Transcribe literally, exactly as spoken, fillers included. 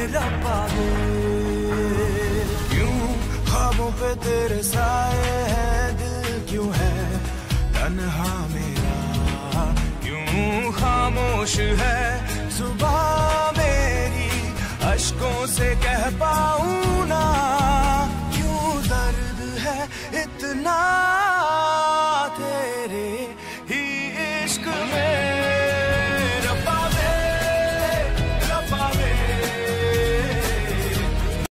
रब्बा वे। यूं ख्वाबों पे तेरे साए हैं, दिल क्यों है तन्हा मेरा, क्यों खामोश है जुबां मेरी, अश्कों से कह पाऊं